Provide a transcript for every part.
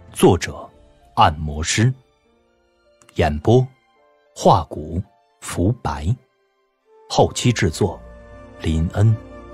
作者按摩师，演播画骨浮白，后期制作林恩。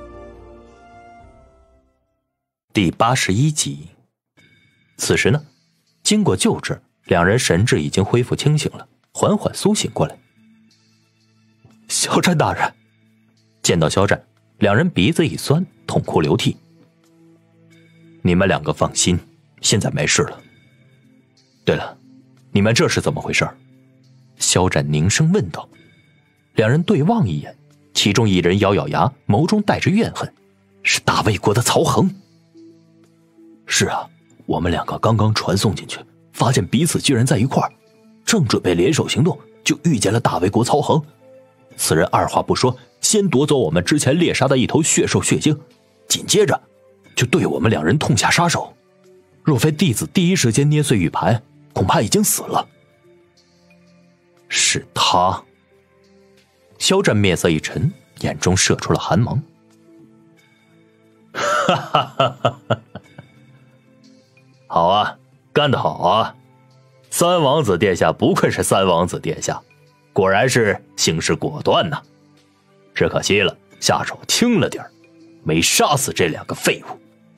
第81集。此时呢，经过救治，两人神志已经恢复清醒了，缓缓苏醒过来。肖战大人！见到肖战，两人鼻子一酸，痛哭流涕。你们两个放心，现在没事了。对了，你们这是怎么回事？肖战凝声问道。两人对望一眼，其中一人咬咬牙，眸中带着怨恨，是大魏国的曹恒。是啊，我们两个刚刚传送进去，发现彼此居然在一块儿，正准备联手行动，就遇见了大魏国曹恒。此人二话不说，先夺走我们之前猎杀的一头血兽血精，紧接着就对我们两人痛下杀手。若非弟子第一时间捏碎玉盘，恐怕已经死了。是他。肖战面色一沉，眼中射出了寒芒。哈哈哈哈哈！好啊，干得好啊！三王子殿下不愧是三王子殿下，果然是行事果断呐。只可惜了，下手轻了点，没杀死这两个废物。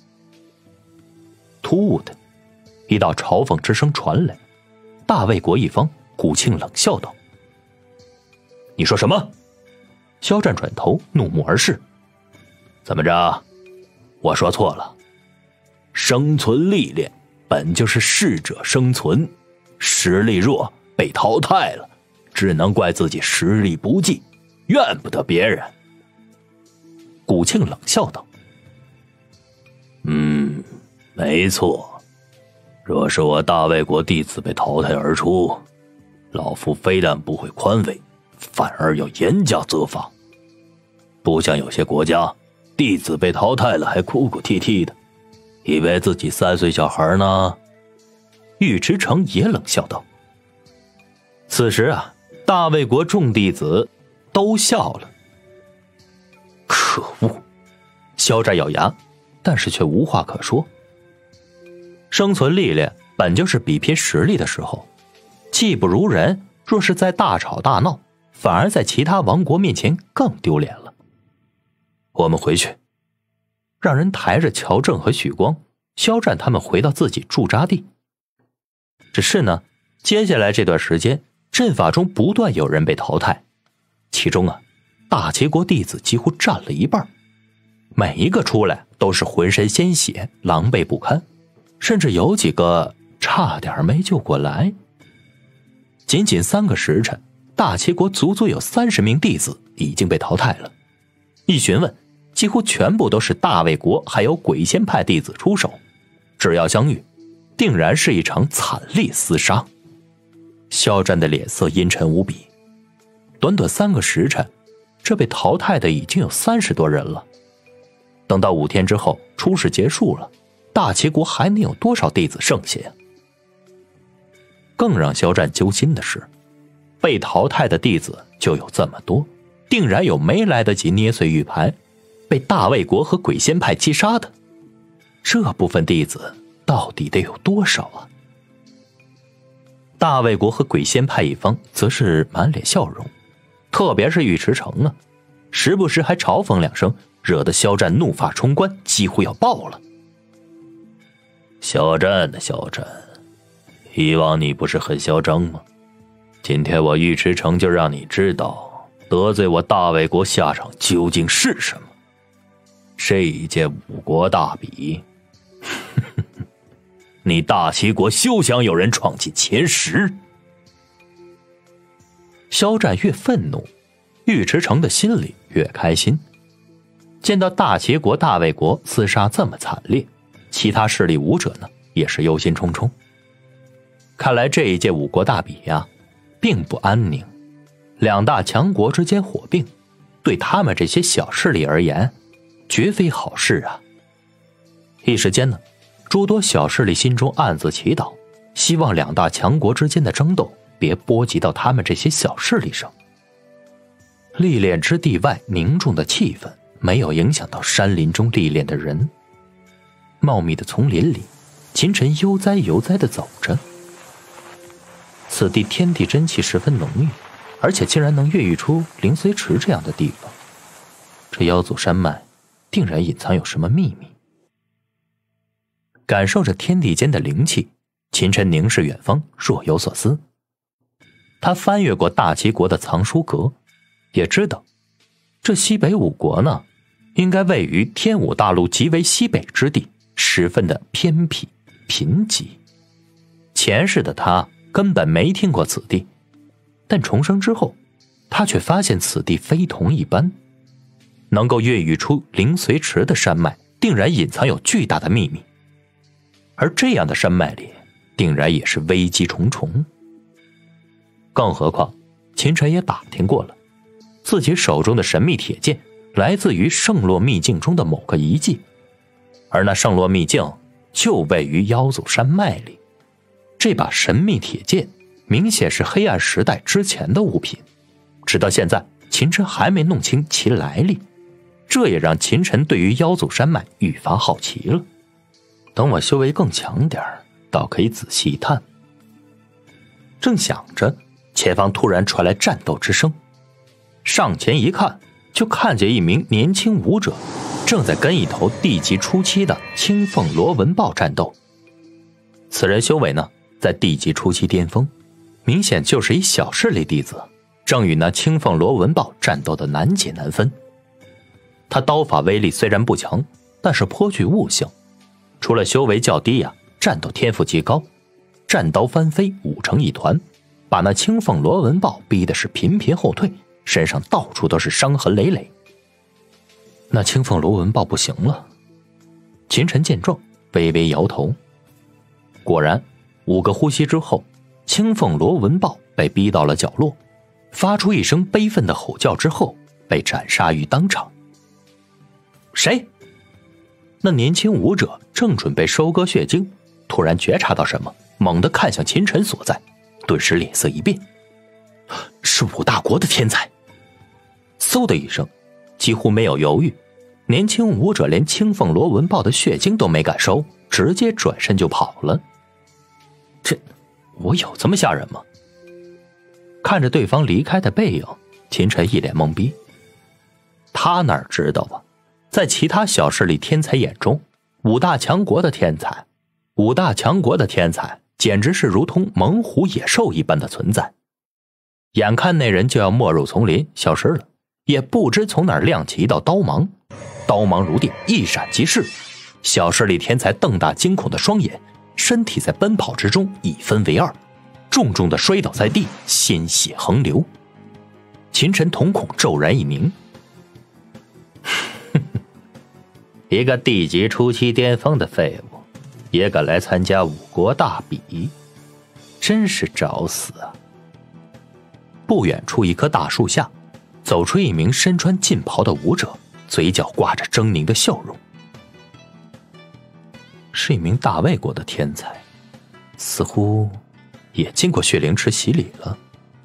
突兀的，一道嘲讽之声传来，大魏国一方，古庆冷笑道：“你说什么？”肖战转头怒目而视：“怎么着？我说错了？生存历练本就是适者生存，实力弱被淘汰了，只能怪自己实力不济，怨不得别人。”古庆冷笑道：“没错。若是我大魏国弟子被淘汰而出，老夫非但不会宽慰，反而要严加责罚。不像有些国家，弟子被淘汰了还哭哭啼啼的，以为自己3岁小孩呢。”尉迟诚也冷笑道。此时啊，大魏国众弟子都笑了。可恶！肖战咬牙，但是却无话可说。生存历练本就是比拼实力的时候，技不如人，若是在大吵大闹，反而在其他王国面前更丢脸了。我们回去。让人抬着乔正和许光、肖战他们回到自己驻扎地。只是呢，接下来这段时间，阵法中不断有人被淘汰，其中啊，大齐国弟子几乎占了一半，每一个出来都是浑身鲜血，狼狈不堪，甚至有几个差点没救过来。仅仅3个时辰，大齐国足足有30名弟子已经被淘汰了。一询问，几乎全部都是大魏国还有鬼仙派弟子出手，只要相遇，定然是一场惨烈厮杀。肖战的脸色阴沉无比，短短3个时辰，这被淘汰的已经有30多人了。等到5天之后出事结束了，大齐国还能有多少弟子剩下呀？更让肖战揪心的是，被淘汰的弟子就有这么多，定然有没来得及捏碎玉盘，被大魏国和鬼仙派击杀的。这部分弟子到底得有多少啊？大魏国和鬼仙派一方则是满脸笑容，特别是尉迟诚啊，时不时还嘲讽2声，惹得肖战怒发冲冠，几乎要爆了。肖战的肖战，以往你不是很嚣张吗？今天我尉迟诚就让你知道，得罪我大魏国下场究竟是什么。这一届5国大比，你大齐国休想有人闯进前10。肖战越愤怒，尉迟诚的心里越开心。见到大齐国大魏国厮杀这么惨烈，其他势力武者呢也是忧心忡忡。看来这一届5国大比呀，并不安宁。2大强国之间火并，对他们这些小势力而言，绝非好事啊。一时间呢，诸多小势力心中暗自祈祷，希望2大强国之间的争斗别波及到他们这些小势力上。历练之地外凝重的气氛没有影响到山林中历练的人。茂密的丛林里， 秦晨悠哉悠哉地走着。此地天地真气十分浓郁，而且竟然能孕育出灵髓池这样的地方，这妖祖山脉定然隐藏有什么秘密。感受着天地间的灵气，秦晨凝视远方，若有所思。他翻越过大齐国的藏书阁，也知道这西北五国呢，应该位于天武大陆极为西北之地，十分的偏僻贫瘠。前世的他根本没听过此地，但重生之后，他却发现此地非同一般，能够孕育出灵髓池的山脉定然隐藏有巨大的秘密，而这样的山脉里定然也是危机重重。更何况秦晨也打听过了，自己手中的神秘铁剑来自于圣洛秘境中的某个遗迹，而那圣洛秘境就位于妖祖山脉里。这把神秘铁剑明显是黑暗时代之前的物品，直到现在秦晨还没弄清其来历，这也让秦晨对于妖祖山脉愈发好奇了。等我修为更强点倒可以仔细一探。正想着，前方突然传来战斗之声，上前一看，就看见一名年轻武者正在跟一头地级初期的青凤罗纹豹战斗。此人修为呢，在地级初期巅峰，明显就是一小势力弟子，正与那青凤罗纹豹战斗的难解难分。他刀法威力虽然不强，但是颇具悟性，除了修为较低战斗天赋极高，战刀翻飞舞成一团，把那青凤罗纹豹逼的是频频后退，身上到处都是伤痕累累。那青凤罗纹豹不行了。秦晨见状微微摇头。果然5个呼吸之后，青凤罗纹豹被逼到了角落，发出一声悲愤的吼叫之后被斩杀于当场。谁？那年轻武者正准备收割血精，突然觉察到什么，猛地看向秦晨所在，顿时脸色一变。是5大国的天才。嗖的一声，几乎没有犹豫，年轻武者连青凤罗纹豹的血精都没敢收，直接转身就跑了。这，我有这么吓人吗？看着对方离开的背影，秦晨一脸懵逼。他哪知道在其他小势力天才眼中，5大强国的天才简直是如同猛虎野兽一般的存在。眼看那人就要没入丛林消失了，也不知从哪儿亮起一道刀芒，刀芒如电，一闪即逝。小势力天才瞪大惊恐的双眼，身体在奔跑之中一分为二，重重的摔倒在地，鲜血横流。秦晨瞳孔骤然一鸣，一个地级初期巅峰的废物也敢来参加5国大比，真是找死啊！不远处一棵大树下，走出一名身穿劲袍的武者，嘴角挂着狰狞的笑容。是一名大魏国的天才，似乎也经过血灵池洗礼了。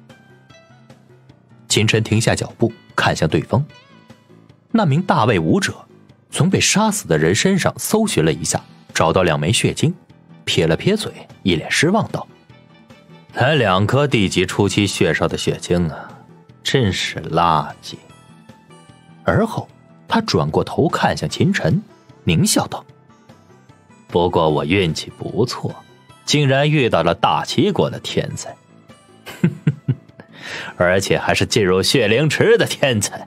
秦晨停下脚步，看向对方。那名大魏武者从被杀死的人身上搜寻了一下，找到2枚血精，撇了撇嘴，一脸失望道：才2颗地级初期血少的血精真是垃圾。而后他转过头看向秦晨，狞笑道：不过我运气不错，竟然遇到了大齐国的天才，而且还是进入血灵池的天才。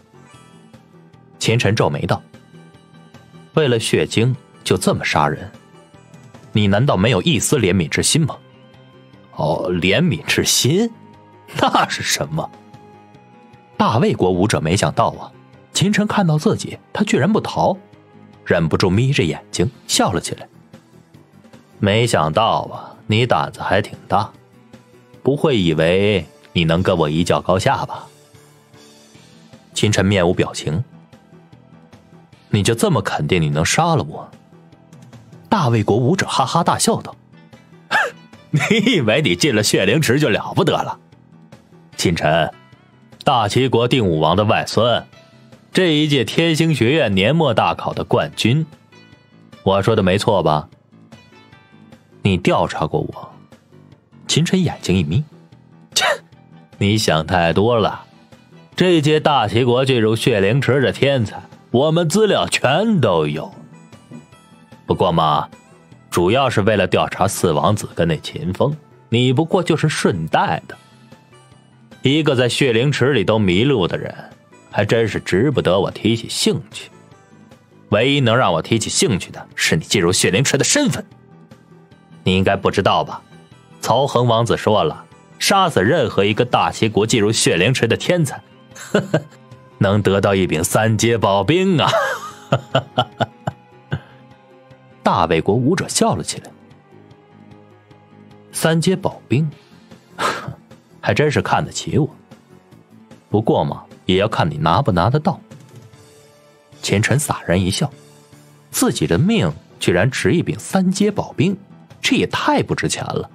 秦晨皱眉道：为了血精就这么杀人，你难道没有一丝怜悯之心吗？怜悯之心？那是什么？大魏国武者没想到秦晨看到自己，他居然不逃，忍不住眯着眼睛笑了起来。没想到你胆子还挺大，不会以为你能跟我一较高下吧？秦晨面无表情。你就这么肯定你能杀了我？大魏国武者哈哈大笑道：你以为你进了血灵池就了不得了？秦晨，大齐国定武王的外孙，这一届天星学院年末大考的冠军，我说的没错吧？ 你调查过我？秦晨眼睛一眯， 切，你想太多了。这届大齐国进入血灵池的天才，我们资料全都有。不过嘛，主要是为了调查四王子跟那秦风，你不过就是顺带的。一个在血灵池里都迷路的人，还真是值不得我提起兴趣。唯一能让我提起兴趣的是你进入血灵池的身份。你应该不知道吧？曹恒王子说了，杀死任何一个大齐国进入血灵池的天才，呵呵，能得到一柄三阶宝兵啊！ 大魏国武者笑了起来。三阶宝兵，还真是看得起我。不过嘛，也要看你拿不拿得到。秦晨洒然一笑，自己的命居然值一柄三阶宝兵，这也太不值钱了。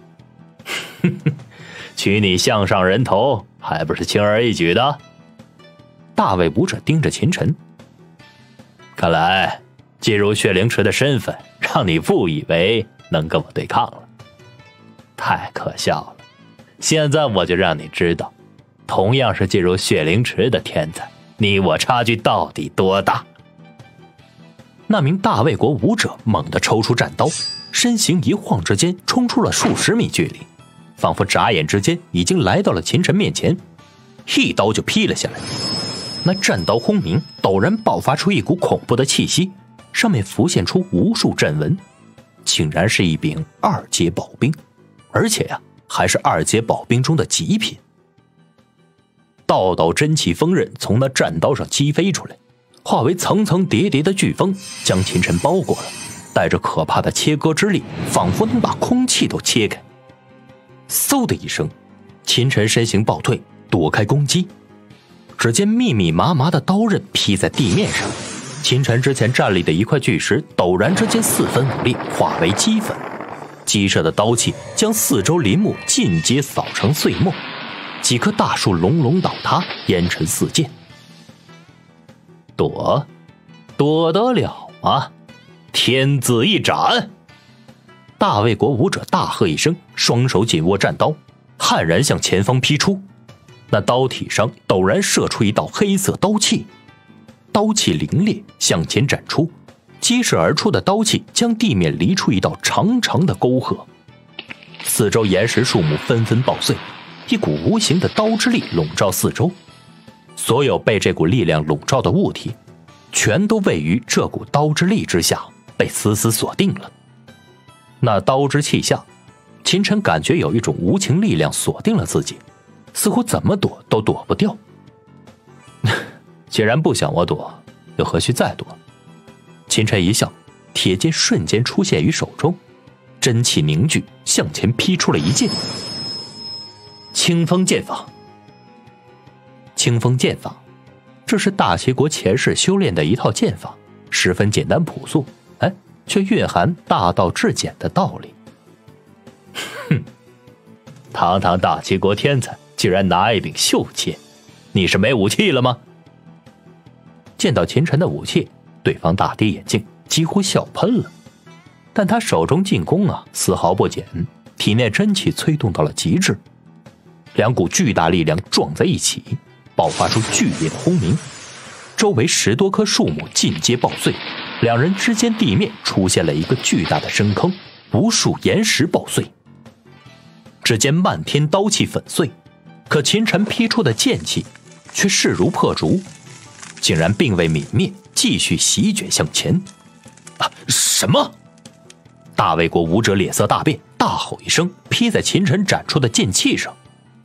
取你项上人头还不是轻而易举的？ 大魏武者盯着秦晨， 看来进入血灵池的身份让你误以为能跟我对抗了，太可笑了。现在我就让你知道，同样是进入血灵池的天才，你我差距到底多大。 那名大魏国武者猛地抽出战刀，身形一晃之间冲出了数十米距离，仿佛眨眼之间已经来到了秦晨面前，一刀就劈了下来。那战刀轰鸣，陡然爆发出一股恐怖的气息，上面浮现出无数阵纹，竟然是一柄二阶宝兵，而且还是二阶宝兵中的极品。道道真气锋刃从那战刀上击飞出来，化为层层叠叠的飓风，将秦晨包裹了，带着可怕的切割之力，仿佛能把空气都切开。嗖的一声，秦晨身形暴退，躲开攻击。只见密密麻麻的刀刃劈在地面上，秦晨之前站立的一块巨石陡然之间四分五裂，化为齑粉，激射的刀气将四周林木尽皆扫成碎末，几棵大树隆隆倒塌，烟尘四溅。 躲得了吗？天子一斩！ 大魏国武者大喝一声，双手紧握战刀，悍然向前方劈出。那刀体上陡然射出一道黑色刀气，刀气凌冽向前展出，激射而出的刀气将地面犁出一道长长的沟壑，四周岩石树木纷纷爆碎，一股无形的刀之力笼罩四周，所有被这股力量笼罩的物体全都位于这股刀之力之下，被死死锁定了。那刀之气下，秦晨感觉有一种无情力量锁定了自己，似乎怎么躲都躲不掉。既然不想我躲，又何须再躲？秦晨一笑，铁剑瞬间出现于手中，真气凝聚，向前劈出了一剑。清风剑法。清风剑法，这是大齐国前世修炼的一套剑法，十分简单朴素，却蕴含大道至简的道理。 哼，堂堂大齐国天才竟然拿一柄锈剑，你是没武器了吗？ 见到秦晨的武器，对方大跌眼镜，几乎笑喷了。但他手中进攻丝毫不减，体内真气催动到了极致，两股巨大力量撞在一起，爆发出剧烈的轰鸣，周围10多棵树木尽皆爆碎，两人之间地面出现了一个巨大的深坑，无数岩石爆碎。只见漫天刀气粉碎，可秦晨劈出的剑气却势如破竹，竟然并未泯灭，继续席卷向前。 什么？ 大魏国武者脸色大变，大吼一声，劈在秦晨展出的剑气上，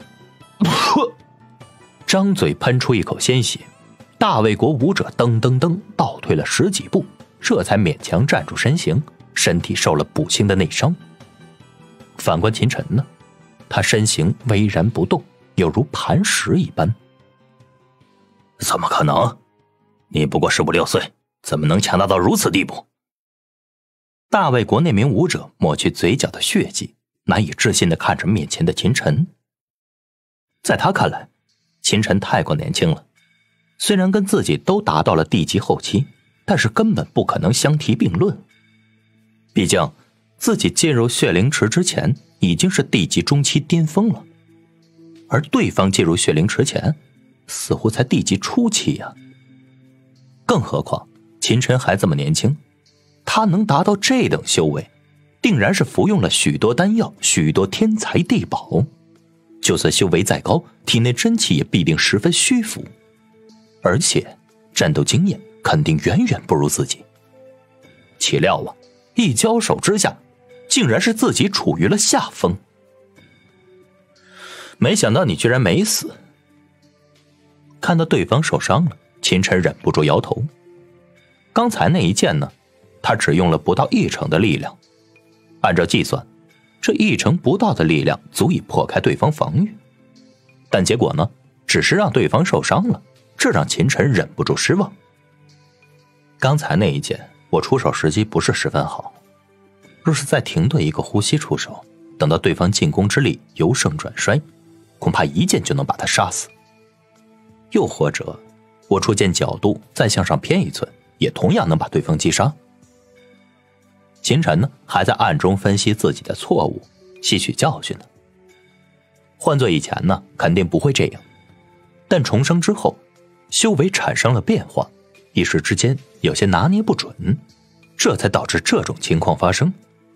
张嘴喷出一口鲜血。大魏国武者噔噔噔倒退了10几步，这才勉强站住身形，身体受了补星的内伤。反观秦晨呢，他身形巍然不动，有如磐石一般。 怎么可能？你不过15、16岁，怎么能强大到如此地步？ 大魏国那名武者抹去嘴角的血迹，难以置信地看着面前的秦晨。在他看来，秦晨太过年轻了，虽然跟自己都达到了地级后期，但是根本不可能相提并论。毕竟自己进入血灵池之前已经是地级中期巅峰了，而对方进入血灵池前似乎才地级初期呀。更何况秦晨还这么年轻，他能达到这等修为，定然是服用了许多丹药，许多天材地宝，就算修为再高，体内真气也必定十分虚浮，而且战斗经验肯定远远不如自己。岂料啊，一交手之下，竟然是自己处于了下风。没想到你居然没死。看到对方受伤了，秦晨忍不住摇头。刚才那一剑呢，他只用了不到1成的力量，按照计算，这1成不到的力量足以破开对方防御，但结果呢，只是让对方受伤了，这让秦晨忍不住失望。刚才那一剑我出手时机不是十分好，若是再停顿一个呼吸出手，等到对方进攻之力由盛转衰，恐怕一剑就能把他杀死。又或者我出剑角度再向上偏1寸，也同样能把对方击杀。秦晨呢，还在暗中分析自己的错误，吸取教训呢。换做以前呢，肯定不会这样，但重生之后，修为产生了变化，一时之间有些拿捏不准，这才导致这种情况发生。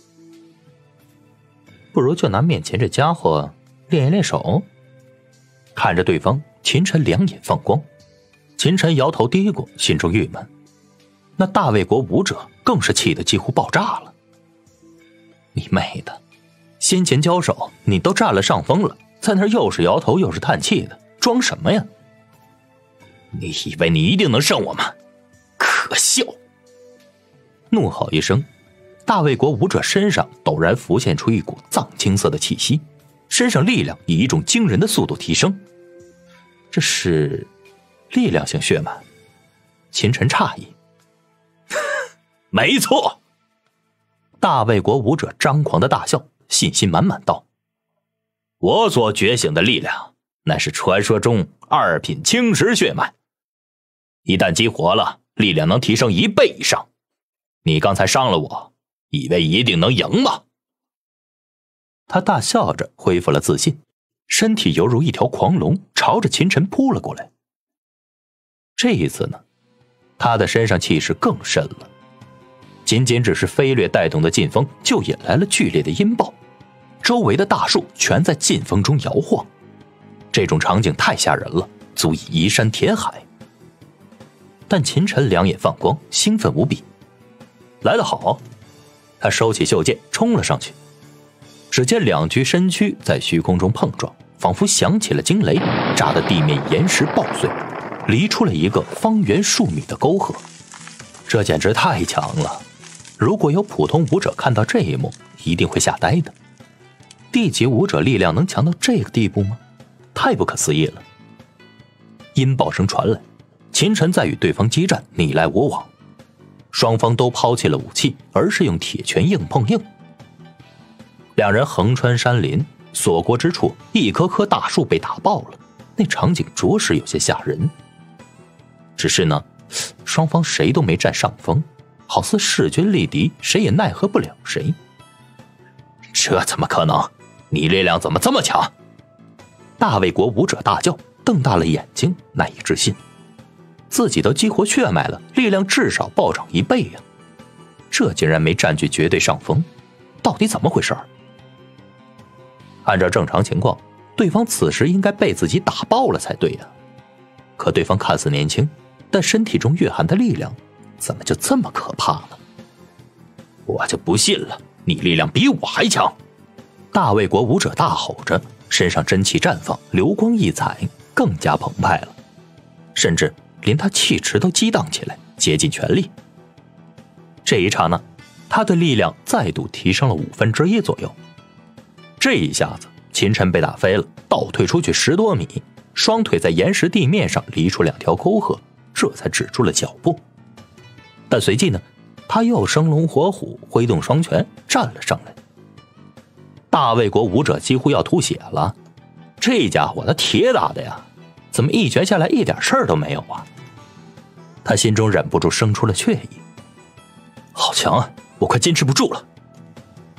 不如就拿面前这家伙练一练手。看着对方，秦晨两眼放光。秦晨摇头嘀咕，心中郁闷。那大魏国武者更是气得几乎爆炸了。你妹的，先前交手你都占了上风了，在那又是摇头又是叹气的，装什么呀？你以为你一定能胜我吗？可笑！怒吼一声，大魏国武者身上陡然浮现出一股藏青色的气息，身上力量以一种惊人的速度提升。这是力量性血脉？秦晨诧异。 没错！ 大魏国武者张狂的大笑，信心满满道： 我所觉醒的力量乃是传说中2品青石血脉，一旦激活了，力量能提升1倍以上。你刚才伤了我，以为一定能赢吗？ 他大笑着恢复了自信，身体犹如一条狂龙，朝着秦晨扑了过来。这一次呢，他的身上气势更甚了，仅仅只是飞掠带动的劲风，就引来了剧烈的音爆，周围的大树全在劲风中摇晃。这种场景太吓人了，足以移山填海。但秦晨两眼放光，兴奋无比。来得好！他收起袖剑，冲了上去。只见两具身躯在虚空中碰撞，仿佛响起了惊雷，炸得地面岩石爆碎，离出了一个方圆数米的沟壑。这简直太强了！如果有普通武者看到这一幕，一定会吓呆的。地级武者力量能强到这个地步吗？太不可思议了！音爆声传来，秦晨在与对方激战，你来我往，双方都抛弃了武器，而是用铁拳硬碰硬。两人横穿山林，所过之处，一棵棵大树被打爆了，那场景着实有些吓人。只是呢，双方谁都没占上风，好似势均力敌，谁也奈何不了谁。 这怎么可能？你力量怎么这么强？ 大魏国武者大叫，瞪大了眼睛，难以置信。自己都激活血脉了，力量至少暴涨1倍呀！这竟然没占据绝对上风，到底怎么回事？按照正常情况，对方此时应该被自己打爆了才对呀。可对方看似年轻，但身体中蕴含的力量怎么就这么可怕呢？ 我就不信了，你力量比我还强！ 大魏国武者大吼着，身上真气绽放，流光溢彩，更加澎湃了，甚至连他气池都激荡起来，竭尽全力。这一刹那，他的力量再度提升了1/5左右。这一下子，秦晨被打飞了，倒退出去10多米，双腿在岩石地面上离出2条沟壑，这才止住了脚步。但随即呢，他又生龙活虎，挥动双拳站了上来。大魏国武者几乎要吐血了，这家伙他铁打的呀，怎么一拳下来一点事儿都没有啊？他心中忍不住生出了雀意。好强啊，我快坚持不住了！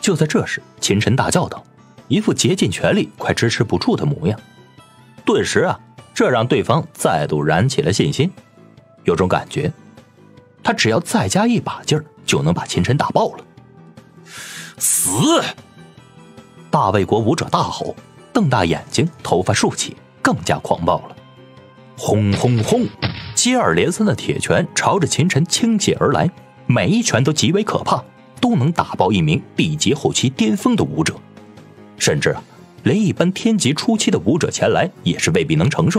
就在这时，秦晨大叫道，一副竭尽全力快支持不住的模样。顿时啊，这让对方再度燃起了信心，有种感觉他只要再加一把劲儿就能把秦晨打爆了。 死！ 大魏国武者大吼，瞪大眼睛，头发竖起，更加狂暴了。轰轰轰，接二连三的铁拳朝着秦晨倾泻而来，每一拳都极为可怕，都能打爆一名地级后期巅峰的武者，甚至连一般天级初期的武者前来也是未必能承受。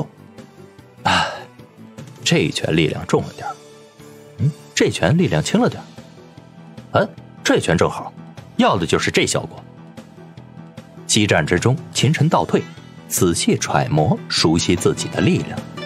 这一拳力量重了点，这拳力量轻了点，这拳正好，要的就是这效果。激战之中，秦晨倒退，仔细揣摩熟悉自己的力量。